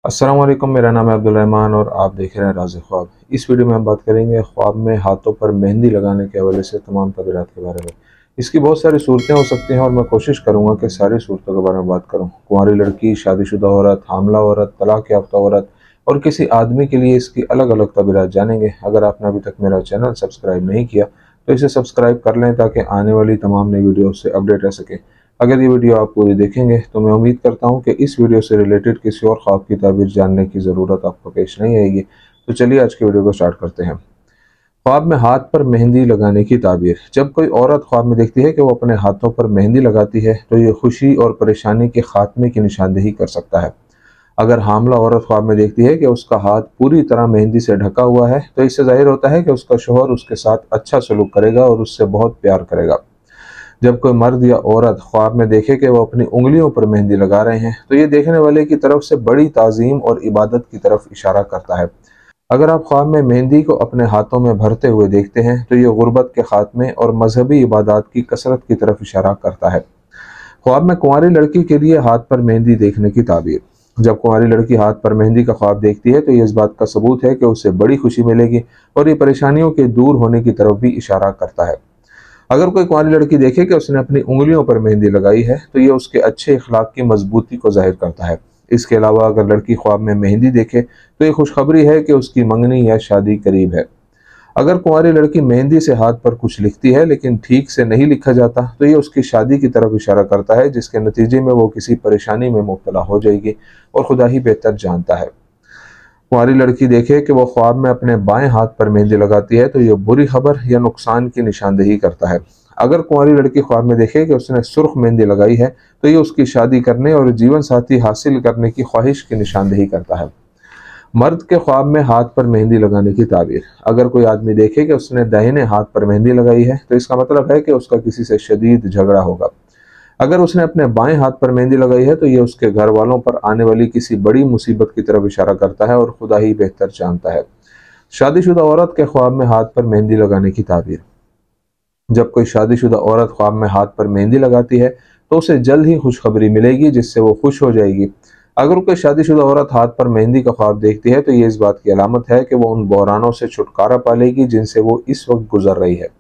अस्सलाम वालेकुम, मेरा नाम है अब्दुल रहमान और आप देख रहे हैं राज़ ख्वाब। इस वीडियो में हम बात करेंगे ख्वाब में हाथों पर मेहंदी लगाने के हवाले से तमाम तबीरात के बारे में। इसकी बहुत सारी सूरतें हो सकती हैं और मैं कोशिश करूंगा कि सारी सूरतों के बारे में बात करूं। कुंवारी लड़की, शादीशुदा औरत, हामला औरत, तलाक याफ्ता औरत और किसी आदमी के लिए इसकी अलग अलग तबीरात जानेंगे। अगर आपने अभी तक मेरा चैनल सब्सक्राइब नहीं किया तो इसे सब्सक्राइब कर लें ताकि आने वाली तमाम नई वीडियो से अपडेट रह सकें। अगर ये वीडियो आप पूरी देखेंगे तो मैं उम्मीद करता हूँ कि इस वीडियो से रिलेटेड किसी और ख्वाब की ताबीर जानने की ज़रूरत आपको पेश नहीं आएगी। तो चलिए आज की वीडियो को स्टार्ट करते हैं। ख्वाब में हाथ पर मेहंदी लगाने की ताबीर। जब कोई औरत ख्वाब में देखती है कि वो अपने हाथों पर मेहंदी लगाती है तो ये खुशी और परेशानी के खात्मे की निशानदेही कर सकता है। अगर हामला औरत ख्वाब में देखती है कि उसका हाथ पूरी तरह मेहंदी से ढका हुआ है तो इससे जाहिर होता है कि उसका शौहर उसके साथ अच्छा सलूक करेगा और उससे बहुत प्यार करेगा। जब कोई मर्द या औरत ख्वाब में देखे कि वो अपनी उंगलियों पर मेहंदी लगा रहे हैं तो ये देखने वाले की तरफ से बड़ी ताज़ीम और इबादत की तरफ इशारा करता है। अगर आप ख्वाब में मेहंदी को अपने हाथों में भरते हुए देखते हैं तो ये गुर्बत के खात्मे और मजहबी इबादत की कसरत की तरफ इशारा करता है। ख्वाब में कुंवारी लड़की के लिए हाथ पर मेहंदी देखने की ताबीर। जब कुंवारी लड़की हाथ पर मेहंदी का ख्वाब देखती है तो ये इस बात का सबूत है कि उसे बड़ी खुशी मिलेगी और ये परेशानियों के दूर होने की तरफ भी इशारा करता है। अगर कोई कुंवारी लड़की देखे कि उसने अपनी उंगलियों पर मेहंदी लगाई है तो ये उसके अच्छे इखलाक की मजबूती को जाहिर करता है। इसके अलावा अगर लड़की ख्वाब में मेहंदी देखे तो ये खुशखबरी है कि उसकी मंगनी या शादी करीब है। अगर कुंवारी लड़की मेहंदी से हाथ पर कुछ लिखती है लेकिन ठीक से नहीं लिखा जाता तो ये उसकी शादी की तरफ इशारा करता है, जिसके नतीजे में वो किसी परेशानी में मुब्तला हो जाएगी और खुदा ही बेहतर जानता है। कुंवारी लड़की देखे कि वो ख्वाब में अपने बाएं हाथ पर मेहंदी लगाती है तो ये बुरी खबर या नुकसान की निशानदेही करता है। अगर कुंवारी लड़की ख्वाब में देखे कि उसने सुर्ख मेहंदी लगाई है तो ये उसकी शादी करने और जीवन साथी हासिल करने की ख्वाहिश की निशानदेही करता है। मर्द के ख्वाब में हाथ पर मेहंदी लगाने की ताबीर। अगर कोई आदमी देखे कि उसने दाहिने हाथ पर मेहंदी लगाई है तो इसका मतलब है कि उसका किसी से शदीद झगड़ा होगा। अगर उसने अपने बाएं हाथ पर मेहंदी लगाई है तो ये उसके घर वालों पर आने वाली किसी बड़ी मुसीबत की तरफ इशारा करता है और खुदा ही बेहतर जानता है। शादीशुदा औरत के ख्वाब में हाथ पर मेहंदी लगाने की ताबीर। जब कोई शादीशुदा औरत ख्वाब में हाथ पर मेहंदी लगाती है तो उसे जल्द ही खुशखबरी मिलेगी जिससे वो खुश हो जाएगी। अगर कोई शादीशुदा औरत हाथ पर मेहंदी का ख्वाब देखती है तो ये इस बात की अलामत है कि वो उन बहरानों से छुटकारा पालेगी जिनसे वो इस वक्त गुजर रही है।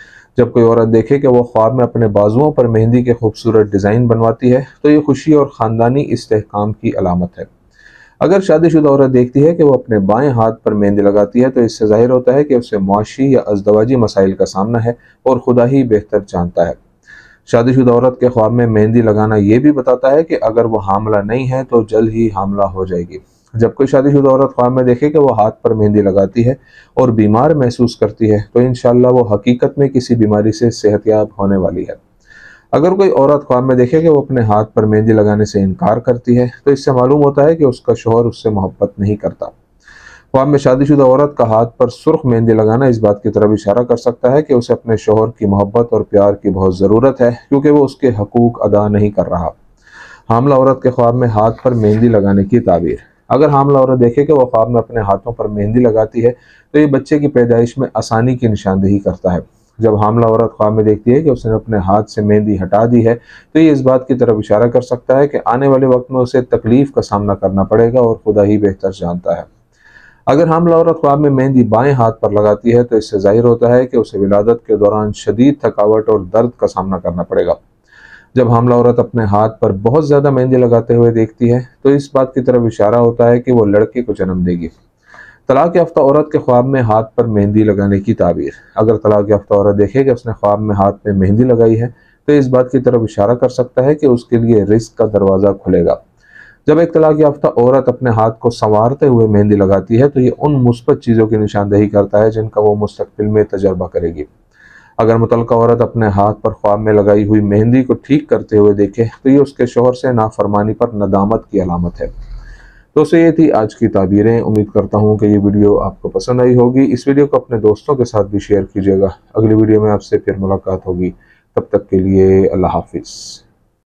जब कोई औरत देखे कि वो ख्वाब में अपने बाजुओं पर मेहंदी के खूबसूरत डिज़ाइन बनवाती है तो ये खुशी और ख़ानदानी इस्तेहकाम की अलामत है। अगर शादीशुदा औरत देखती है कि वो अपने बाएं हाथ पर मेहंदी लगाती है तो इससे जाहिर होता है कि उसे मुआशी या अज़दवाजी मसाइल का सामना है और खुदा ही बेहतर जानता है। शादीशुदा औरत के ख्वाब में मेहंदी लगाना ये भी बताता है कि अगर वो हामला नहीं है तो जल्द ही हामला हो जाएगी। जब कोई शादीशुदा औरत ख्वाब में देखे कि वो हाथ पर मेहंदी लगाती है और बीमार महसूस करती है तो इंशाअल्लाह वो हकीकत में किसी बीमारी से सेहतयाब होने वाली है। अगर कोई औरत ख्वाब में देखे कि वो अपने हाथ पर मेहंदी लगाने से इनकार करती है तो इससे मालूम होता है कि उसका शौहर उससे मोहब्बत नहीं करता। ख्वाब में शादीशुदा औरत का हाथ पर सुर्ख मेहंदी लगाना इस बात की तरफ इशारा कर सकता है कि उसे अपने शौहर की मोहब्बत और प्यार की बहुत ज़रूरत है, क्योंकि वो उसके हकूक अदा नहीं कर रहा। हामला औरत के ख्वाब में हाथ पर मेहंदी लगाने की ताबीर। अगर हामला औरत देखे कि वह ख्वाब में अपने हाथों पर मेहंदी लगाती है तो ये बच्चे की पैदाइश में आसानी की निशानदेही करता है। जब हामला औरत ख्वाब में देखती है कि उसने अपने हाथ से मेहंदी हटा दी है तो ये इस बात की तरफ इशारा कर सकता है कि आने वाले वक्त में उसे तकलीफ का सामना करना पड़ेगा और खुदा ही बेहतर जानता है। अगर हामला औरत ख्वाब में मेहंदी बाएं हाथ पर लगाती है तो इससे जाहिर होता है कि उसे विलादत के दौरान शदीद थकावट और दर्द का सामना करना पड़ेगा। जब हामला औरत अपने हाथ पर बहुत ज़्यादा मेहंदी लगाते हुए देखती है तो इस बात की तरफ इशारा होता है कि वो लड़के को जन्म देगी। तलाक याफ्ता औरत के ख्वाब में हाथ पर मेहंदी लगाने की ताबीर। अगर तलाक याफ्ता औरत देखे कि उसने ख्वाब में हाथ में मेहंदी लगाई है तो इस बात की तरफ इशारा कर सकता है कि उसके लिए रिस्क का दरवाज़ा खुलेगा। जब एक तलाक याफ्ता औरत अपने हाथ को संवारते हुए मेहंदी लगाती है तो ये उन मुस्बत चीज़ों की निशानदेही करता है जिनका वो मुस्तकबिल में तजर्बा करेगी। अगर मुतल्लिका औरत अपने हाथ पर ख्वाब में लगाई हुई मेहंदी को ठीक करते हुए देखे तो ये उसके शौहर से नाफरमानी पर नदामत की अलामत है। दोस्तों, ये थी आज की ताबीरें। उम्मीद करता हूँ कि ये वीडियो आपको पसंद आई होगी। इस वीडियो को अपने दोस्तों के साथ भी शेयर कीजिएगा। अगली वीडियो में आपसे फिर मुलाकात होगी। तब तक के लिए अल्लाह हाफिज़।